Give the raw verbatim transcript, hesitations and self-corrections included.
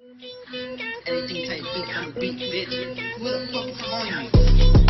Anything type beat, I'm a beat, bitch. Who the fuck is calling me?